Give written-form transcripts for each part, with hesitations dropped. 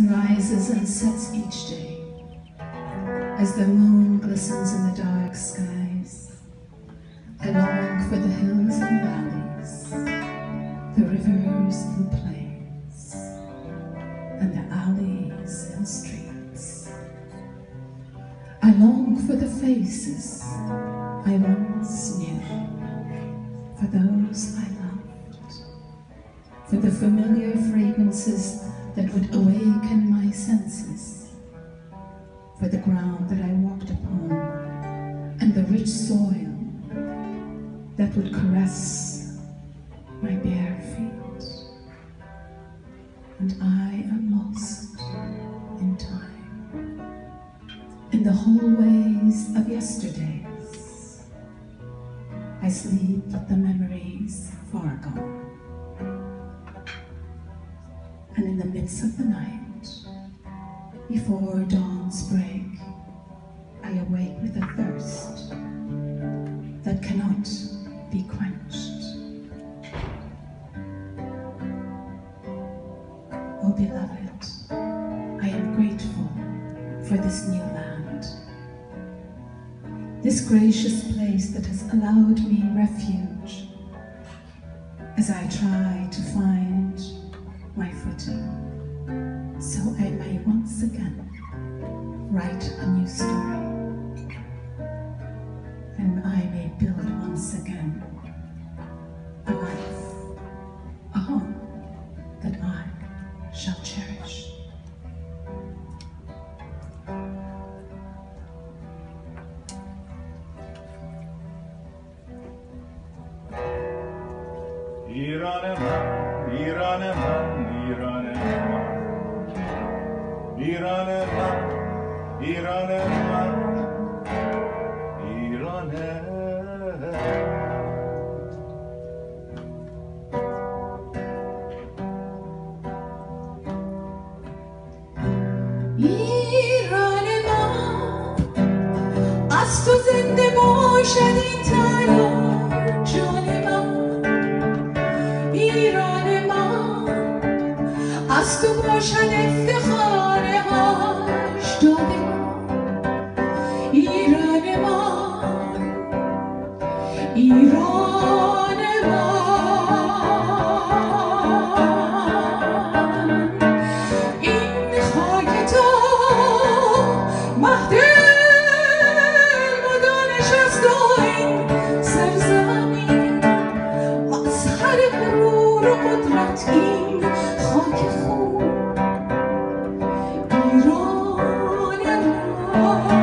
sun rises and sets each day, as the moon glistens in the dark skies. I long for the hills and valleys, the rivers and plains, and the alleys and streets. I long for the faces I once knew, for those I loved, for the familiar fragrances that would awaken my senses, for the ground that I walked upon and the rich soil that would caress my bare feet. And I am lost in time, in the hallways of yesterdays. I sleep with the memories far gone. And in the midst of the night, before dawn's break, I awake with a thirst that cannot be quenched. Oh beloved, I am grateful for this new land, this gracious place that has allowed me refuge as I try to find my footing, so I may once again write a new story, and I may build once again a life, a home that I shall cherish. ایران من، ایران من، ایران من، ایران من، ایران من، ایران ایران ما از تو زنده باشد این تنها جان من. ایران ما از تو باشد افتخار هشتاد ما. ایران ما، ایران ما، این خاک تو مهد المدانش است و این سرزمین مظهر غرور و قدرت، این خاک خون ایران ما.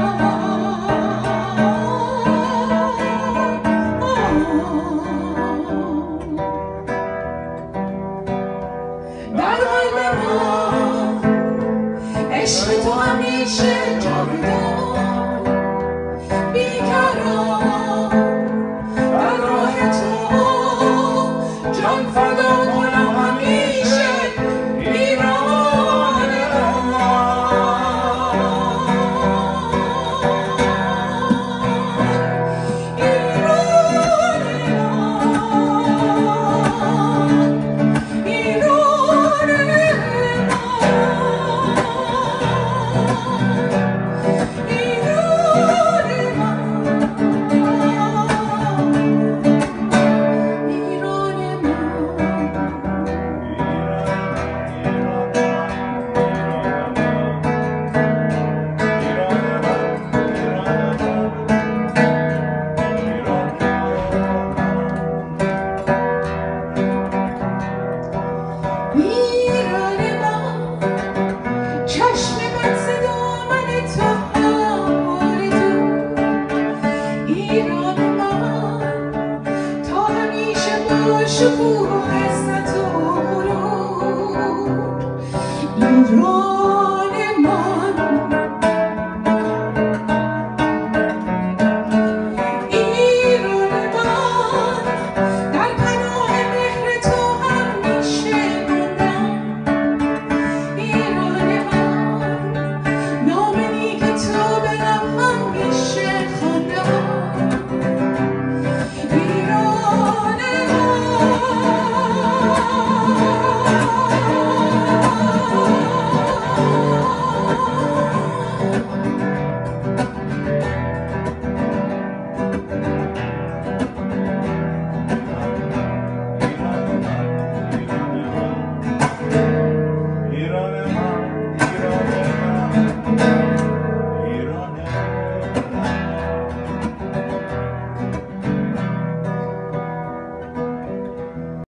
در قلب ما عشق تو همیشه جاودان، بیقرار در راه تو جان فدا کنم همیشه. ایران شکوه عزت و غرور. ایران